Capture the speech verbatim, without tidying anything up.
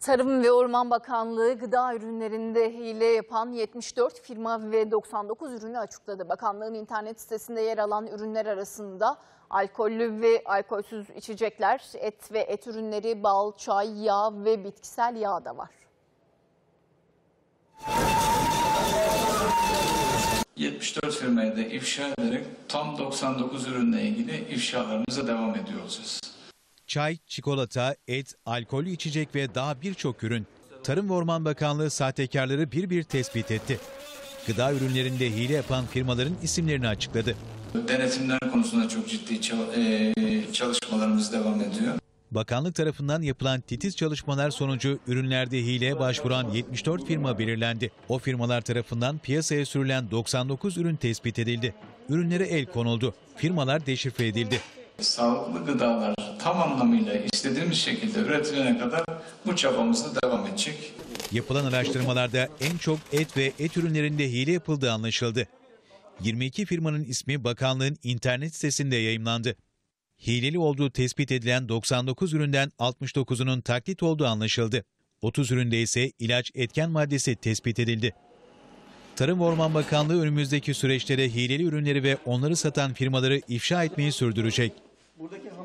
Tarım ve Orman Bakanlığı gıda ürünlerinde hile yapan yetmiş dört firma ve doksan dokuz ürünü açıkladı. Bakanlığın internet sitesinde yer alan ürünler arasında alkollü ve alkolsüz içecekler, et ve et ürünleri, bal, çay, yağ ve bitkisel yağ da var. yetmiş dört firmayı da ifşa ederek tam doksan dokuz ürünle ilgili ifşalarımıza devam ediyor olacağız. Çay, çikolata, et, alkollü içecek ve daha birçok ürün. Tarım ve Orman Bakanlığı sahtekarları bir bir tespit etti. Gıda ürünlerinde hile yapan firmaların isimlerini açıkladı. Denetimler konusunda çok ciddi çalışmalarımız devam ediyor. Bakanlık tarafından yapılan titiz çalışmalar sonucu ürünlerde hileye başvuran yetmiş dört firma belirlendi. O firmalar tarafından piyasaya sürülen doksan dokuz ürün tespit edildi. Ürünlere el konuldu. Firmalar deşifre edildi. Sağlıklı gıdalar tam anlamıyla istediğimiz şekilde üretilene kadar bu çabamız da devam edecek. Yapılan araştırmalarda en çok et ve et ürünlerinde hile yapıldığı anlaşıldı. yirmi iki firmanın ismi bakanlığın internet sitesinde yayımlandı. Hileli olduğu tespit edilen doksan dokuz üründen altmış dokuzunun taklit olduğu anlaşıldı. otuz üründe ise ilaç etken maddesi tespit edildi. Tarım ve Orman Bakanlığı önümüzdeki süreçte de hileli ürünleri ve onları satan firmaları ifşa etmeyi sürdürecek.